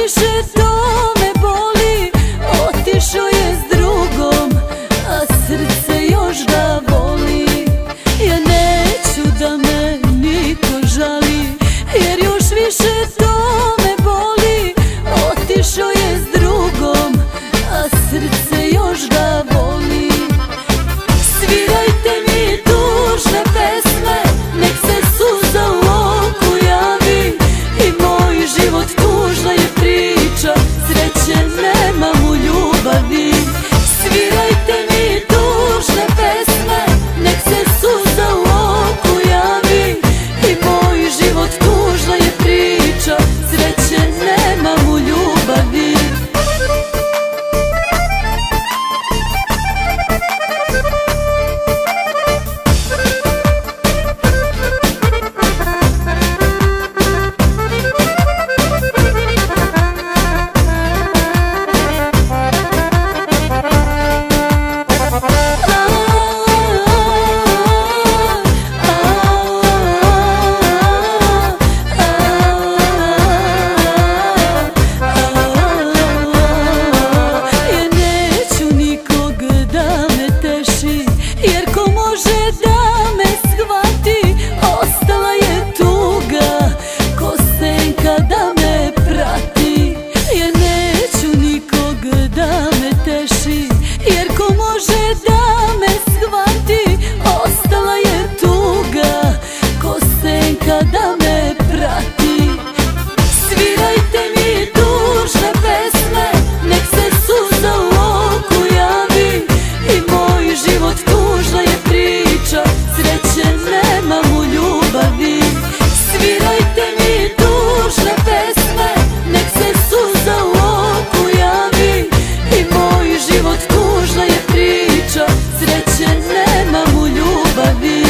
više to me boli. Otišao je s drugom, a srce još ga voli. Ja neću da me niko žali, jer još više to me boli. Otišao je s drugom, a srce još ga voli. Svirajte mi tužne pesme, nek se suza u oku javi. I moj život tužna je priča, sreće nemam u ljubavi. Svirajte mi tužne pesme, nek se suza u oku javi. I moj život tužna je priča, sreće nemam u ljubavi. Jer ko može da me shvati, ostala je tuga ko senka da me prati. Svirajte mi tužne pesme, nek se suza u oku javi. I moj život tužna je priča, sreće nemam u ljubavi. Svirajte mi tužne pesme, nek se suza u oku javi. I moj život tužna je priča, sreće nemam u ljubavi.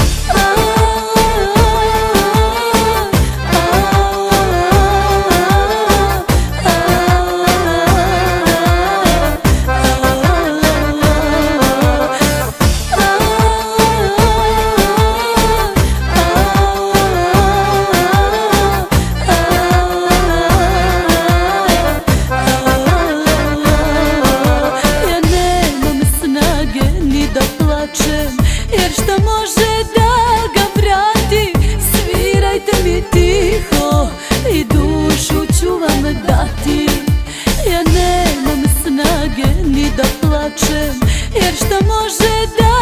Jer šta može da ga vrati? Svirajte mi tiho i dušu ću vam dati. Ja nemam snage ni da plačem, jer šta može da